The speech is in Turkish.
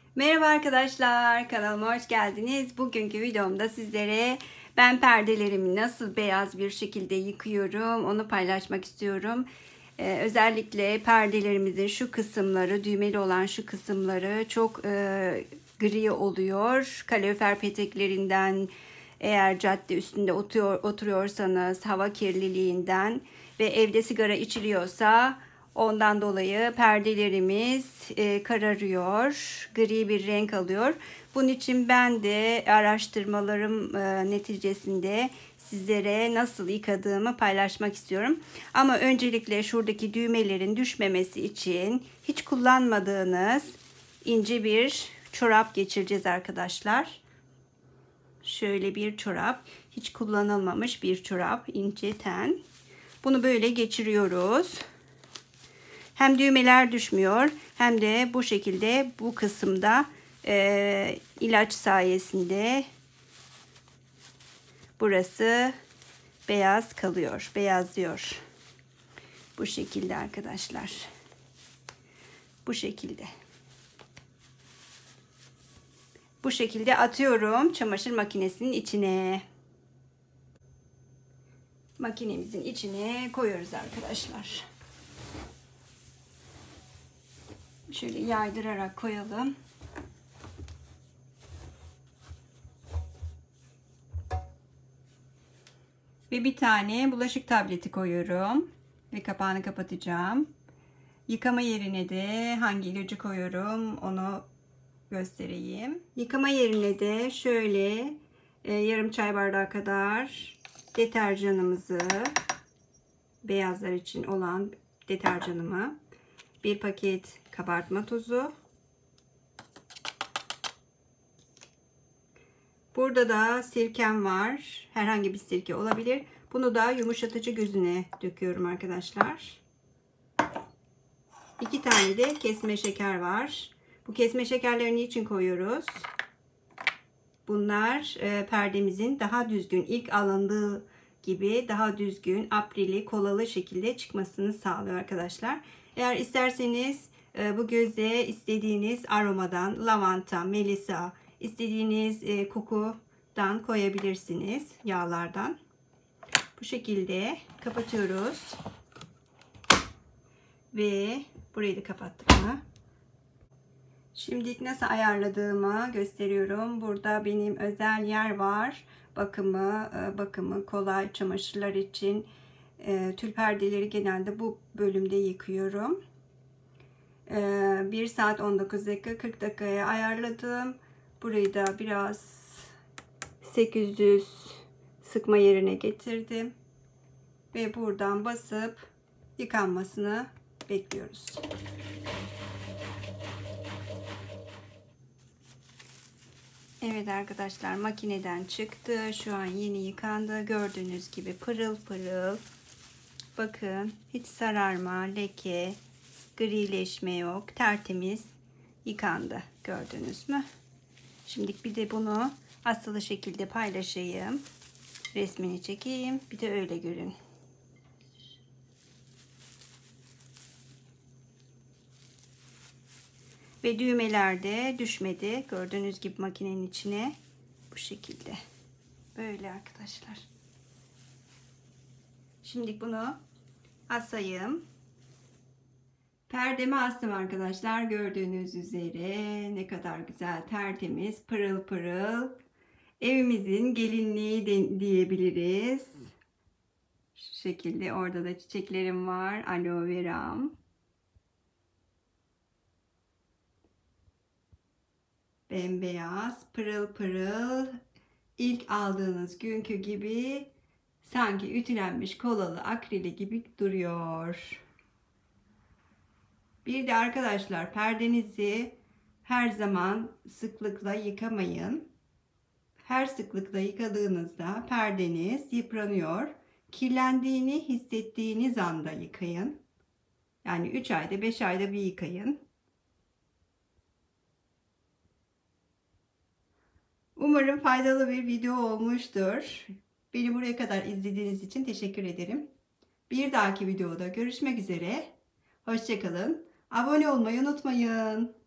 Merhaba arkadaşlar, kanalıma hoş geldiniz. Bugünkü videomda sizlere ben perdelerimi nasıl beyaz bir şekilde yıkıyorum onu paylaşmak istiyorum. Özellikle perdelerimizin şu kısımları, düğmeli olan şu kısımları çok gri oluyor. Kalorifer peteklerinden, eğer cadde üstünde oturuyorsanız hava kirliliğinden ve evde sigara içiliyorsa ondan dolayı perdelerimiz kararıyor, gri bir renk alıyor. Bunun için ben de araştırmalarım neticesinde sizlere nasıl yıkadığımı paylaşmak istiyorum. Ama öncelikle şuradaki düğmelerin düşmemesi için hiç kullanmadığınız ince bir çorap geçireceğiz arkadaşlar. Şöyle bir çorap, hiç kullanılmamış bir çorap, ince ten. Bunu böyle geçiriyoruz. Hem düğmeler düşmüyor hem de bu şekilde bu kısımda ilaç sayesinde burası beyaz kalıyor, beyazlıyor. Bu şekilde arkadaşlar. Bu şekilde. Bu şekilde atıyorum çamaşır makinesinin içine. Makinemizin içine koyuyoruz arkadaşlar. Şöyle yaydırarak koyalım. Ve bir tane bulaşık tableti koyuyorum. Ve kapağını kapatacağım. Yıkama yerine de hangi ilacı koyuyorum onu göstereyim. Yıkama yerine de şöyle yarım çay bardağı kadar deterjanımızı, beyazlar için olan deterjanımı, bir paket kabartma tozu. Burada da sirkem var. Herhangi bir sirke olabilir. Bunu da yumuşatıcı gözüne döküyorum arkadaşlar. 2 tane de kesme şeker var. Bu kesme şekerlerini niçin koyuyoruz? Bunlar perdemizin daha düzgün, ilk alındığı gibi daha düzgün, aprili, kolalı şekilde çıkmasını sağlıyor arkadaşlar. Eğer isterseniz bu göze istediğiniz aromadan, lavanta, melisa, istediğiniz kokudan koyabilirsiniz, yağlardan. Bu şekilde kapatıyoruz. Ve burayı da kapattık mı? Şimdi nasıl ayarladığımı gösteriyorum. Burada benim özel yer var. Bakımı kolay çamaşırlar için. Tül perdeleri genelde bu bölümde yıkıyorum. 1 saat 19 dakika 40 dakikaya ayarladım. Burayı da biraz 800 sıkma yerine getirdim. Ve buradan basıp yıkanmasını bekliyoruz. Evet arkadaşlar, makineden çıktı. Şu an yeni yıkandı. Gördüğünüz gibi pırıl pırıl. Bakın, hiç sararma, leke, grileşme yok. Tertemiz yıkandı. Gördünüz mü? Şimdi bir de bunu asılı şekilde paylaşayım. Resmini çekeyim. Bir de öyle görün. Ve düğmeler de düşmedi. Gördüğünüz gibi makinenin içine bu şekilde. Böyle arkadaşlar. Şimdi bunu asayım. Perdemi astım arkadaşlar. Gördüğünüz üzere ne kadar güzel, tertemiz, pırıl pırıl. Evimizin gelinliği diyebiliriz. Şu şekilde, orada da çiçeklerim var. Aloe veram. Bembeyaz, pırıl pırıl. İlk aldığınız günkü gibi, sanki ütülenmiş kolalı akrili gibi duruyor. Bir de arkadaşlar, perdenizi her zaman sıklıkla yıkamayın. Her sıklıkla yıkadığınızda perdeniz yıpranıyor. Kirlendiğini hissettiğiniz anda yıkayın. Yani 3 ayda 5 ayda bir yıkayın. Umarım faydalı bir video olmuştur. Beni buraya kadar izlediğiniz için teşekkür ederim. Bir dahaki videoda görüşmek üzere. Hoşça kalın. Abone olmayı unutmayın.